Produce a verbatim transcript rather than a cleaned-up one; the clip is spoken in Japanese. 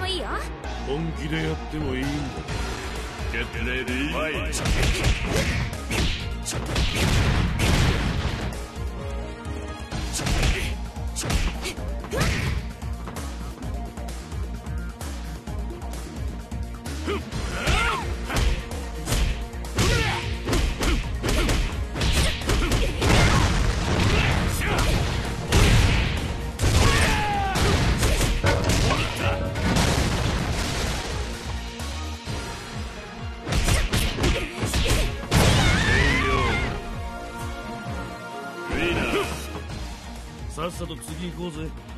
もいいよ。 本気でやってもいいんだ。ゲットレディーファイト。さっさと次行こうぜ。